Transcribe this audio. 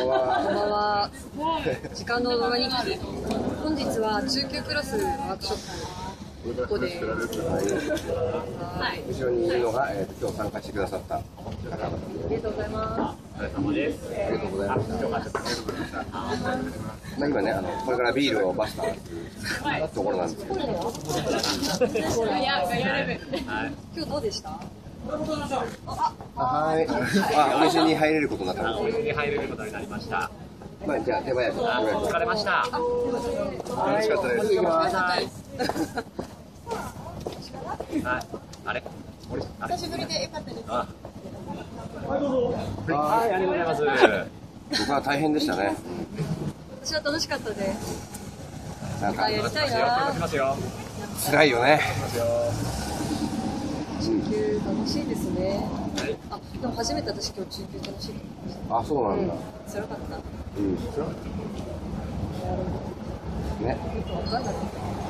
は。時間の動画日記。本日は中級クラスワークショップ。ここで。 後ろにいるのが、今日参加してくださった方々。 ありがとうございます。 お疲れ様です。 ありがとうございました。まあ今ね、これからビールをバスターところなんですけど。 今日どうでした？ はい。お店に入れることになったので。 お店に入れることになりました。 まあじゃあ手早く。 疲れました。 楽しかったです。行きます。 あれ？ 久しぶりでよかったです。 はい、ありがとうございます。 僕は大変でしたね。 私は楽しかったです。 なんかやりたいな。 辛いよね。 中級楽しいですね。あ、でも初めて私今日中級楽しいと思いました。 あ、そうなんだ。 辛かった。 うん。ね。 よくわかんなかった。